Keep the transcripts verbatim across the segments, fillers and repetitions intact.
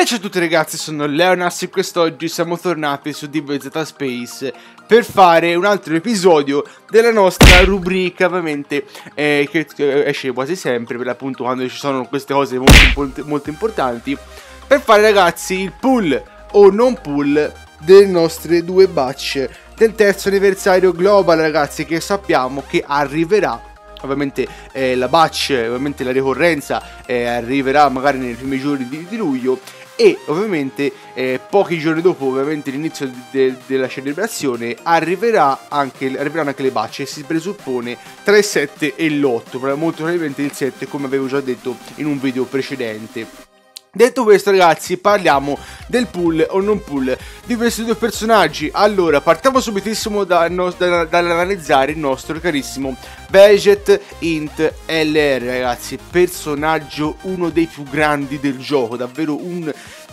E ciao a tutti ragazzi, sono Leonas e quest'oggi siamo tornati su D B Z Space per fare un altro episodio della nostra rubrica, ovviamente, eh, che, che esce quasi sempre, per l'appunto quando ci sono queste cose molto, molto importanti, per fare ragazzi il pull o non pull delle nostre due batch del terzo anniversario global ragazzi, che sappiamo che arriverà. Ovviamente eh, la batch, ovviamente la ricorrenza eh, arriverà magari nei primi giorni di, di luglio, e ovviamente eh, pochi giorni dopo ovviamente l'inizio de de della celebrazione arriverà anche, arriveranno anche le batch, e si presuppone tra il sette e l'otto, molto probabilmente il sette, come avevo già detto in un video precedente. Detto questo ragazzi, parliamo del pull o non pull di questi due personaggi. Allora, partiamo subitissimo da no, da, dall'analizzare il nostro carissimo Vegette Int L R ragazzi. Personaggio uno dei più grandi del gioco, davvero un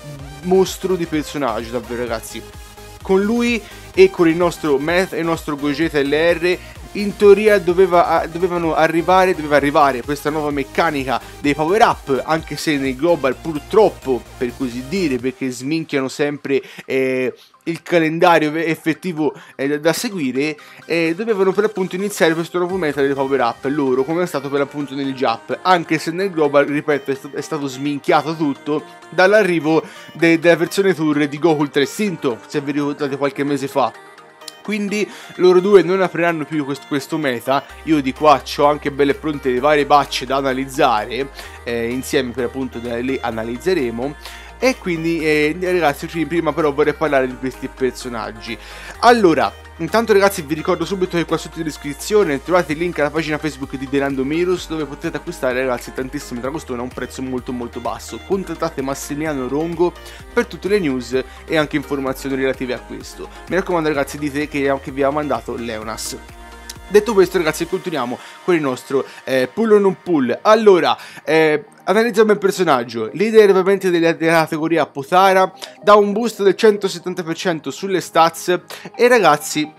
mostro di personaggio, davvero ragazzi. Con lui e con il nostro Meth e il nostro Gogeta L R in teoria doveva, dovevano arrivare, doveva arrivare questa nuova meccanica dei power up, anche se nei global purtroppo, per così dire, perché sminchiano sempre eh, il calendario effettivo eh, da seguire, eh, dovevano per l'appunto iniziare questo nuovo meta dei power up loro, come è stato per l'appunto nel J A P, anche se nel global, ripeto, è, st è stato sminchiato tutto dall'arrivo de della versione tour di Goku Ultra Istinto, se vi ricordate qualche mese fa. Quindi loro due non apriranno più questo, questo meta. Io di qua ho anche belle pronte le varie batch da analizzare, eh, insieme per appunto le analizzeremo. E quindi eh, ragazzi, prima però vorrei parlare di questi personaggi. Allora, intanto ragazzi vi ricordo subito che qua sotto in descrizione trovate il link alla pagina Facebook di The Randomirus, dove potete acquistare ragazzi tantissime dragostone a un prezzo molto molto basso. Contattate Massimiliano Rongo per tutte le news e anche informazioni relative a questo. Mi raccomando ragazzi, dite che, che vi ha mandato Leonas. Detto questo ragazzi, continuiamo con il nostro eh, pull o non pull. Allora, eh, analizziamo il personaggio. Leader ovviamente della, della categoria Potara, dà un boost del centosettanta per cento sulle stats. E ragazzi,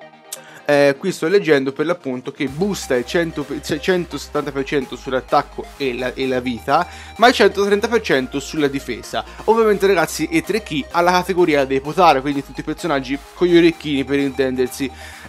eh, qui sto leggendo per l'appunto che boosta il centosettanta per cento sull'attacco e la, e la vita, ma il centotrenta per cento sulla difesa. Ovviamente ragazzi è tre key alla categoria dei Potara, quindi tutti i personaggi con gli orecchini per intendersi.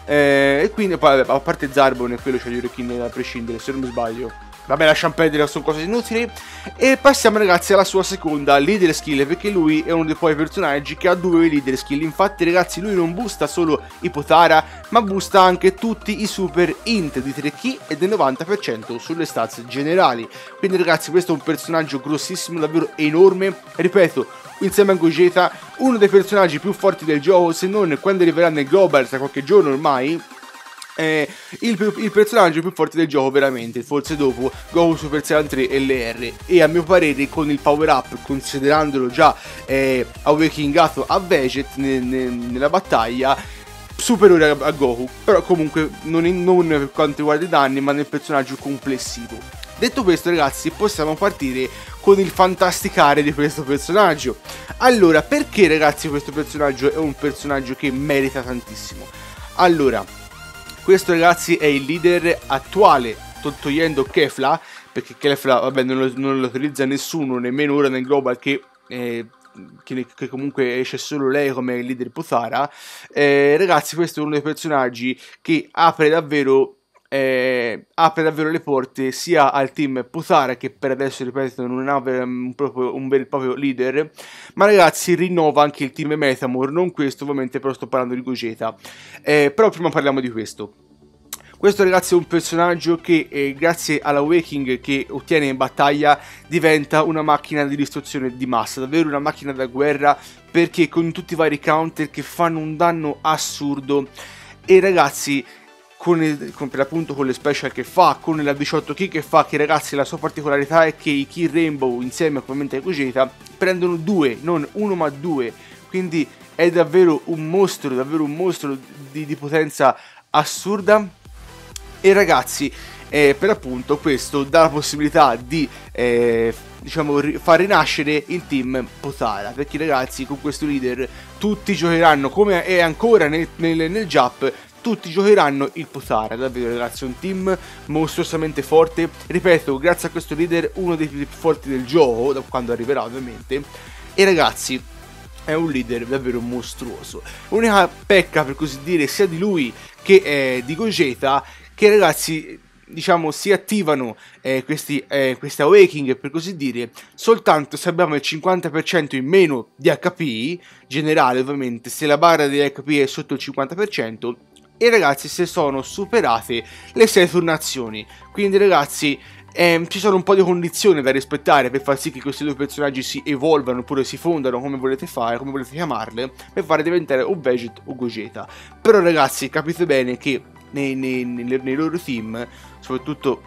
Eh, e quindi poi a parte Zarbon, e quello c'ha gli orecchini da prescindere, se non mi sbaglio. Vabbè, lasciamo perdere, sono cose inutili. E passiamo ragazzi alla sua seconda leader skill, perché lui è uno dei poi personaggi che ha due leader skill. Infatti ragazzi, lui non boosta solo i Potara, ma boosta anche tutti i super int di tre key e del novanta per cento sulle stats generali. Quindi ragazzi, questo è un personaggio grossissimo, davvero enorme. Ripeto, insieme a Gogeta, uno dei personaggi più forti del gioco, se non quando arriverà nel global tra qualche giorno ormai. Eh, il, il personaggio più forte del gioco veramente, forse dopo Goku Super Saiyan tre L R, e a mio parere con il power up, considerandolo già eh, awakeningato a Vegette ne, ne, nella battaglia, superiore a, a Goku, però comunque non, in, non per quanto riguarda i danni, ma nel personaggio complessivo. Detto questo ragazzi, possiamo partire con il fantasticare di questo personaggio. Allora, perché ragazzi questo personaggio è un personaggio che merita tantissimo? Allora, questo ragazzi è il leader attuale, togliendo Kefla, perché Kefla vabbè non lo, non lo utilizza nessuno, nemmeno ora nel global che... Eh, Che, che comunque esce solo lei come leader Potara. Eh, ragazzi, questo è uno dei personaggi che apre davvero eh, apre davvero le porte sia al team Potara, che per adesso ripeto non ha un, proprio, un vero e proprio leader, ma ragazzi rinnova anche il team Metamor, non questo ovviamente, però sto parlando di Gogeta. Eh, però prima parliamo di questo. Questo ragazzi è un personaggio che eh, grazie all'awakening che ottiene in battaglia diventa una macchina di distruzione di massa, davvero una macchina da guerra, perché con tutti i vari counter che fanno un danno assurdo. E ragazzi, con, il, con per l'appunto con le special che fa, con la diciotto key che fa, che ragazzi la sua particolarità è che i key Rainbow insieme ovviamente a Gogeta prendono due, non uno ma due, quindi è davvero un mostro, davvero un mostro di, di potenza assurda. E ragazzi, eh, per appunto questo dà la possibilità di eh, diciamo ri far rinascere il team Potara, perché ragazzi con questo leader tutti giocheranno, come è ancora nel, nel, nel J A P, tutti giocheranno il Potara. Davvero ragazzi, un team mostruosamente forte, ripeto, grazie a questo leader uno dei più forti del gioco, da quando arriverà ovviamente. e ragazzi è un leader davvero mostruoso. L'unica pecca, per così dire, sia di lui che eh, di Gogeta, che ragazzi, diciamo, si attivano eh, questi, eh, questi awakening, per così dire, soltanto se abbiamo il cinquanta per cento in meno di H P, generale ovviamente, se la barra di H P è sotto il cinquanta per cento, e ragazzi se sono superate le sei turnazioni. Quindi ragazzi, Eh, ci sono un po' di condizioni da rispettare per far sì che questi due personaggi si evolvano oppure si fondano, come volete fare, come volete chiamarle, per fare diventare o Vegeta o Gogeta. Però ragazzi, capite bene che nei, nei, nei, nei loro team, soprattutto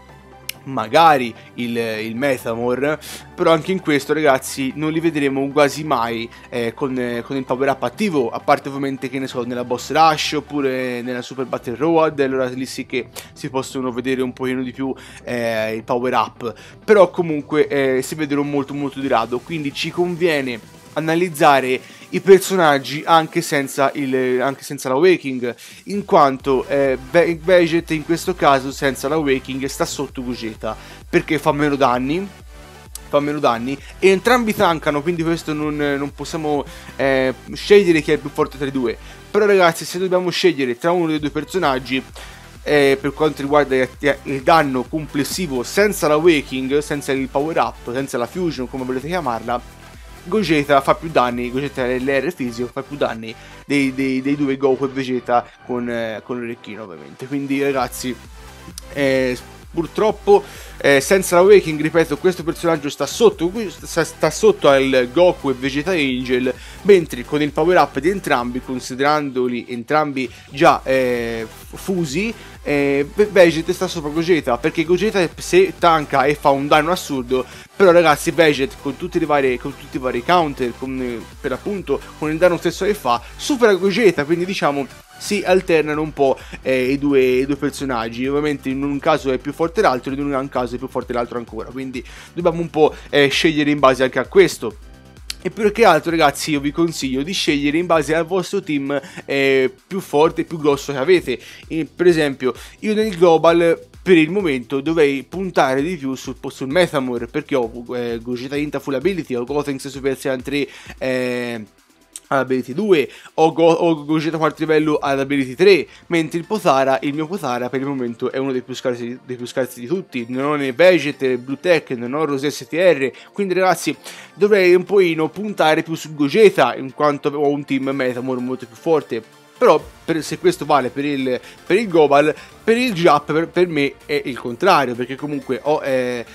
magari il, il Metamor, però anche in questo ragazzi non li vedremo quasi mai eh, con, eh, con il power up attivo, a parte ovviamente, che ne so, nella boss rush oppure nella super battle road. Allora lì sì che si possono vedere un pochino di più eh, il power up, però comunque eh, si vedono molto molto di rado, quindi ci conviene analizzare i personaggi anche senza il anche senza l'awakening, in quanto eh, Vegeta in questo caso senza l'awakening sta sotto Gogeta perché fa meno danni fa meno danni e entrambi tankano, quindi questo non, non possiamo eh, scegliere chi è il più forte tra i due. Però ragazzi, se dobbiamo scegliere tra uno dei due personaggi eh, per quanto riguarda il danno complessivo senza l'awakening, senza il power up, senza la fusion, come volete chiamarla, Gogeta fa più danni, Gogeta l'R fisico fa più danni dei, dei, dei due Goku e Vegeta con, eh, con l'orecchino ovviamente. Quindi ragazzi, eh, purtroppo eh, senza l'awakening, ripeto, questo personaggio sta sotto, sta, sta sotto al Goku e Vegeta Angel, mentre con il power up di entrambi, considerandoli entrambi già eh, fusi, eh, Vegeta sta sopra Gogeta, perché Gogeta se tanka e fa un danno assurdo, però ragazzi Vegeta con tutti i vari, con tutti i vari counter, con, per appunto con il danno stesso che fa, supera Gogeta, quindi diciamo si alternano un po' eh, i, due, i due personaggi. Ovviamente in un caso è più forte l'altro, in un caso è più forte l'altro ancora, quindi dobbiamo un po' eh, scegliere in base anche a questo. E più che altro ragazzi io vi consiglio di scegliere in base al vostro team eh, più forte e più grosso che avete. E, per esempio io nel global per il momento dovrei puntare di più sul, sul Metamor, perché ho eh, Gogeta Inta Full Ability, ho Gotenks Super Saiyan tre eh, Ability due, ho, Go ho Gogeta quarto livello ad Ability tre, mentre il Potara, il mio Potara per il momento è uno dei più scarsi, dei più scarsi di tutti. Non ho né Vegeta, né Blue Tech, non ho Rose S T R, quindi ragazzi dovrei un pochino puntare più su Gogeta, in quanto ho un team Metamor molto più forte. Però per, se questo vale per il, per il Global, per il Jap per, per me è il contrario, perché comunque ho eh,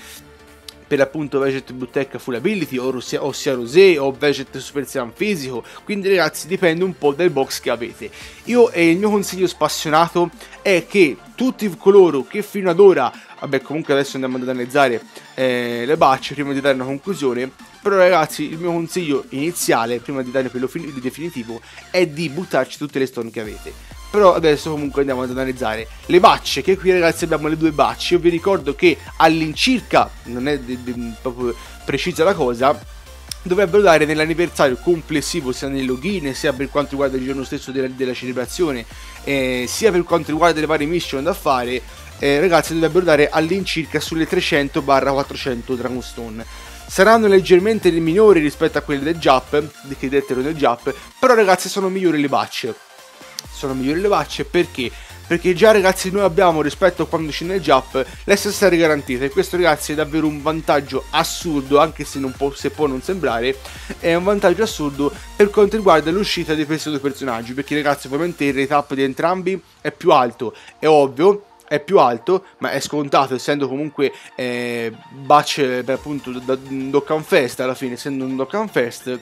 per appunto Vegeta Blue Tech Full Ability, o sia, o sia Rosé, o Vegeta Super Saiyan fisico, quindi ragazzi dipende un po' dal box che avete. Io e il mio consiglio spassionato è che tutti coloro che fino ad ora, vabbè comunque adesso andiamo ad analizzare eh, le batch prima di dare una conclusione, però ragazzi il mio consiglio iniziale prima di dare quello di definitivo è di buttarci tutte le stone che avete. Però adesso comunque andiamo ad analizzare le batch, che qui ragazzi abbiamo le due batch. Io vi ricordo che all'incirca, non è proprio precisa la cosa, dovrebbero dare nell'anniversario complessivo, sia nel login, sia per quanto riguarda il giorno stesso della, della celebrazione, eh, sia per quanto riguarda le varie mission da fare, eh, ragazzi dovrebbero dare all'incirca sulle trecento quattrocento Dragonstone. Saranno leggermente minori rispetto a quelle del Jap, che dettero del Jap, però ragazzi sono migliori le batch. Sono migliori le batch perché? Perché già ragazzi noi abbiamo, rispetto a quando c'è nel Jap, l'S S R garantita, e questo ragazzi è davvero un vantaggio assurdo, anche se, non può, se può non sembrare, è un vantaggio assurdo per quanto riguarda l'uscita di questi due personaggi, perché ragazzi ovviamente il rate up di entrambi è più alto, è ovvio, è più alto, ma è scontato, essendo comunque eh, batch per appunto da Dokkan Fest, alla fine essendo un Dokkan Fest.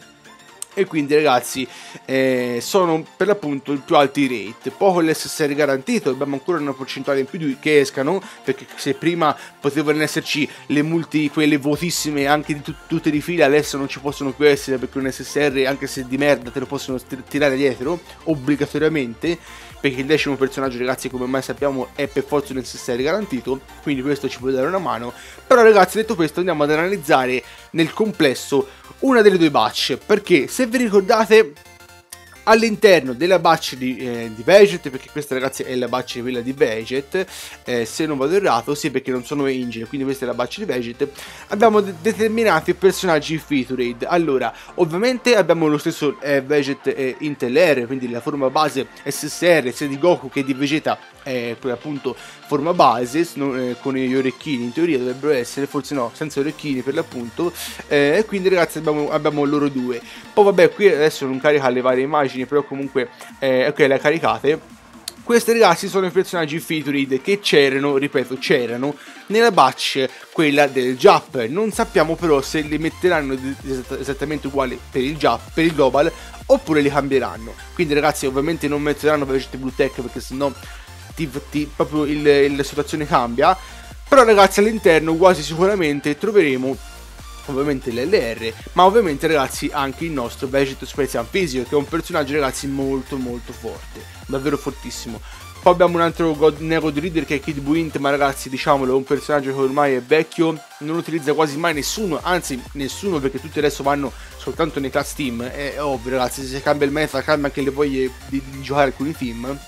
E quindi ragazzi eh, sono per l'appunto il più alto i rate. Poco l'S S R garantito, abbiamo ancora una percentuale in più di, che escano, perché se prima potevano esserci le multi, quelle votissime anche di tut tutte di fila, adesso non ci possono più essere, perché un S S R anche se di merda te lo possono tirare dietro obbligatoriamente, perché il decimo personaggio ragazzi come mai sappiamo è per forza un S S R garantito, quindi questo ci può dare una mano. Però ragazzi detto questo andiamo ad analizzare nel complesso una delle due batch, perché se vi ricordate all'interno della batch di, eh, di Vegeta, perché questa ragazzi è la batch quella di Vegeta, eh, se non vado errato, sì, perché non sono Angel, quindi questa è la batch di Vegeta. Abbiamo de determinati personaggi featured. Allora, ovviamente abbiamo lo stesso eh, Vegeta eh, Intel R, quindi la forma base S S R sia di Goku che di Vegeta, eh, appunto forma base, eh, con gli orecchini, in teoria dovrebbero essere, forse no, senza orecchini per l'appunto, e eh, quindi ragazzi abbiamo, abbiamo loro due. Poi vabbè, qui adesso non carica le varie immagini, però comunque eh, ok, le caricate. Questi ragazzi sono i personaggi featured che c'erano, ripeto, c'erano nella batch quella del Jap. Non sappiamo però se li metteranno esattamente uguali per il Jap, per il Global, oppure li cambieranno. Quindi ragazzi ovviamente non metteranno Vegeta Blue Tech, perché sennò ti, ti, proprio il, il, la situazione cambia. Però ragazzi all'interno quasi sicuramente troveremo ovviamente l'L R, ma ovviamente ragazzi anche il nostro Vegeta Super Saiyan Fisico, che è un personaggio ragazzi molto molto forte, davvero fortissimo. Poi abbiamo un altro God, Neo God Leader che è Kid Buu, ma ragazzi diciamolo è un personaggio che ormai è vecchio, non utilizza quasi mai nessuno, anzi nessuno, perché tutti adesso vanno soltanto nei class team. È ovvio ragazzi, se si cambia il meta cambia anche le voglie di, di giocare alcuni team.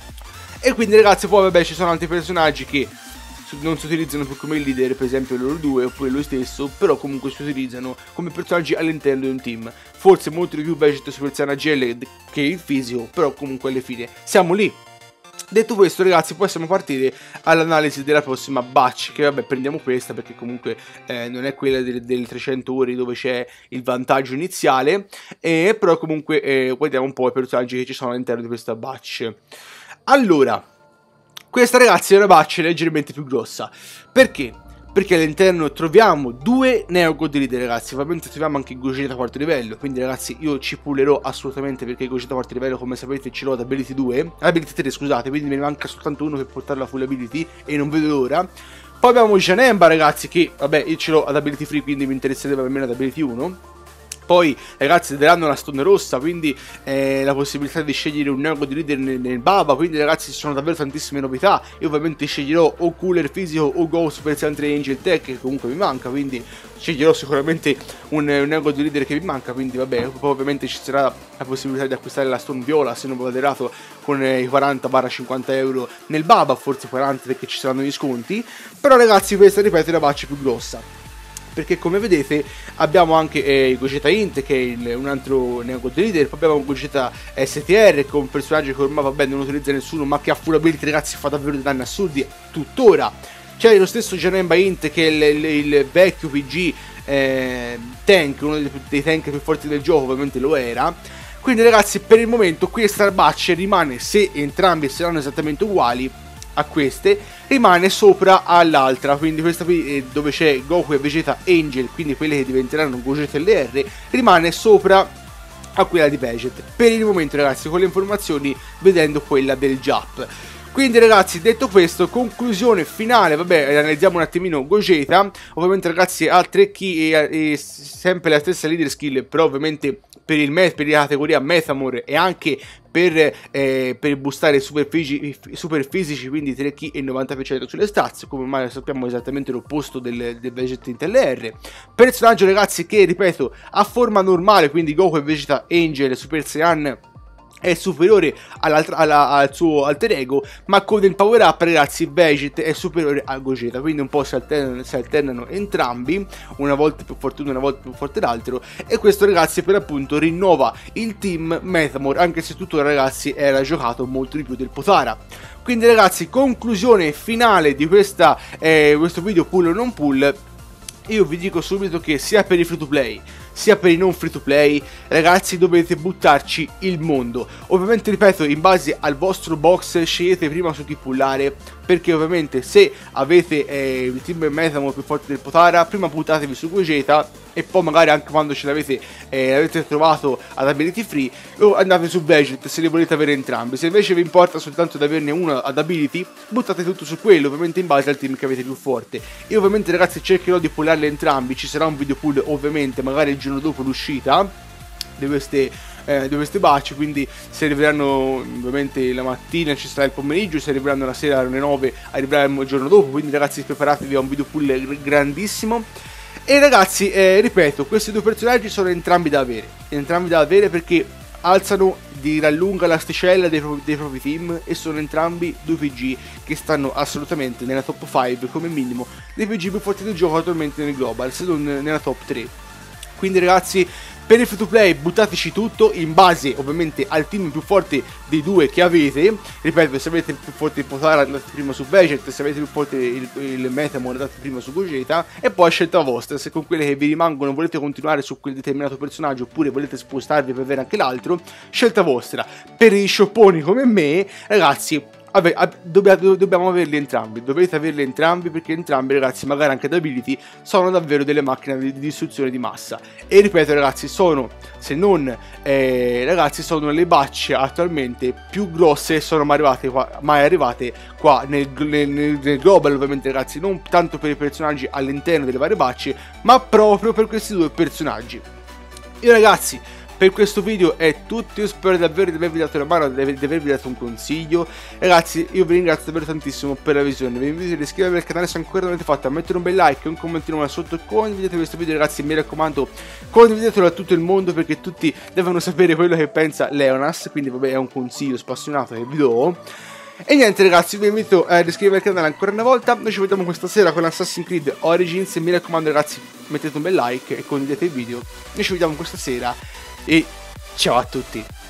E quindi ragazzi poi vabbè ci sono altri personaggi che non si utilizzano più come leader, per esempio loro due oppure lui stesso, però comunque si utilizzano come personaggi all'interno di un team. Forse molto di più Vegeta Super Saiyan A G L che il fisico, però comunque alle fine siamo lì. Detto questo ragazzi possiamo partire all'analisi della prossima batch, che vabbè prendiamo questa perché comunque eh, non è quella delle, delle trecento ore dove c'è il vantaggio iniziale, eh, però comunque eh, guardiamo un po' i personaggi che ci sono all'interno di questa batch. Allora, questa ragazzi è una batch leggermente più grossa. Perché? Perché all'interno troviamo due Neo God Leader ragazzi. Ovviamente troviamo anche Gogeta quarto livello. Quindi ragazzi io ci pullerò assolutamente, perché Gogeta quarto livello come sapete ce l'ho ad ability due, ability tre scusate, quindi me ne manca soltanto uno per portarlo a full ability e non vedo l'ora. Poi abbiamo Janemba ragazzi, che vabbè io ce l'ho ad ability free, quindi mi interesserebbe almeno ad ability uno. Poi ragazzi daranno la stone rossa, quindi eh, la possibilità di scegliere un Neo God Leader nel, nel Baba. Quindi ragazzi ci sono davvero tantissime novità. Io ovviamente sceglierò o Cooler Fisico o Go Super Saiyan tre Angel Tech, che comunque mi manca, quindi sceglierò sicuramente un, un Neo God Leader che mi manca. Quindi vabbè, poi ovviamente ci sarà la possibilità di acquistare la stone viola, se non vado errato, con eh, i quaranta cinquanta euro nel Baba, forse quaranta perché ci saranno gli sconti. Però ragazzi questa ripeto è la batch più grossa, perché come vedete abbiamo anche eh, Gogeta Int, che è il, un altro Neo God Leader. Poi abbiamo Gogeta S T R, che è un personaggio che ormai vabbè non utilizza nessuno, ma che a full ability ragazzi fa davvero dei danni assurdi tuttora. C'è lo stesso Janemba Int, che è il, il, il vecchio P G eh, tank, uno dei, dei tank più forti del gioco, ovviamente lo era. Quindi ragazzi per il momento questa batch rimane, se entrambi saranno esattamente uguali a queste, rimane sopra all'altra. Quindi questa qui dove c'è Goku e Vegeta Angel, quindi quelle che diventeranno Gogeta L R, rimane sopra a quella di Vegeta per il momento ragazzi, con le informazioni vedendo quella del Jap. Quindi ragazzi detto questo, conclusione finale, vabbè analizziamo un attimino Gogeta. Ovviamente ragazzi ha tre key e, e sempre la stessa leader skill, però ovviamente per, il met, per la categoria Metamor e anche per, eh, per boostare super, fisi, super fisici, quindi tre key e il novanta per cento sulle stats, come mai sappiamo esattamente l'opposto del, del Vegeta Intel R. Personaggio ragazzi che ripeto ha forma normale, quindi Goku e Vegeta Angel Super Saiyan è superiore alla, al suo alter ego, ma con il power up ragazzi Vegeta è superiore a Gogeta, quindi un po' si alternano, si alternano entrambi, una volta più forte uno, una volta più forte l'altro, e questo ragazzi per appunto rinnova il team Metamor, anche se tutto ragazzi era giocato molto di più del Potara. Quindi ragazzi conclusione finale di questa, eh, questo video pull o non pull. Io vi dico subito che sia per i free to play sia per i non free to play ragazzi dovete buttarci il mondo. Ovviamente ripeto, in base al vostro box scegliete prima su chi pullare, perché ovviamente se avete eh, il team Metamor più forte del Potara, prima buttatevi su Gogeta e poi magari anche quando ce l'avete eh, avete trovato ad ability free o andate su Vegeta se li volete avere entrambi. Se invece vi importa soltanto di averne uno ad ability, buttate tutto su quello, ovviamente in base al team che avete più forte. Io ovviamente ragazzi cercherò di pullarli entrambi, ci sarà un video pull ovviamente magari il giorno dopo l'uscita di queste Eh, di queste batch, quindi se arriveranno ovviamente la mattina ci sarà il pomeriggio, se arriveranno la sera alle nove arriveranno il giorno dopo, quindi ragazzi preparatevi a un video pull grandissimo. E ragazzi eh, ripeto, questi due personaggi sono entrambi da avere entrambi da avere perché alzano di gran lunga l'asticella dei, pro dei propri team e sono entrambi due P G che stanno assolutamente nella top cinque come minimo dei P G più forti del gioco attualmente nel global, se non nella top tre. Quindi ragazzi, per il free to play buttateci tutto in base ovviamente al team più forte dei due che avete. Ripeto, se avete il più forte il Potara andate prima su Vegeta, se avete il più forte il, il Metamon andate prima su Gogeta, e poi a scelta vostra, se con quelle che vi rimangono volete continuare su quel determinato personaggio oppure volete spostarvi per avere anche l'altro, scelta vostra. Per i sciopponi come me, ragazzi, Vabbè, dobbiamo, dobbiamo averli entrambi, dovete averli entrambi perché entrambi ragazzi, magari anche ad ability, sono davvero delle macchine di, di distruzione di massa. E ripeto ragazzi, sono, se non eh, ragazzi, sono le batch attualmente più grosse, sono mai arrivate qua, mai arrivate qua nel, nel, nel global ovviamente ragazzi, non tanto per i personaggi all'interno delle varie batch, ma proprio per questi due personaggi. Io ragazzi, per questo video è tutto, io spero davvero di avervi dato una mano, di avervi dato un consiglio. Ragazzi, io vi ringrazio davvero tantissimo per la visione, vi invito ad iscrivervi al canale se ancora non l'avete fatto, a mettere un bel like e un commentino là sotto, condividete questo video ragazzi, mi raccomando, condividetelo a tutto il mondo perché tutti devono sapere quello che pensa Leonas, quindi vabbè è un consiglio spassionato che vi do. E niente ragazzi, vi invito ad iscrivervi al canale ancora una volta, noi ci vediamo questa sera con Assassin's Creed Origins, e mi raccomando ragazzi, mettete un bel like e condividete il video, noi ci vediamo questa sera. E ciao a tutti.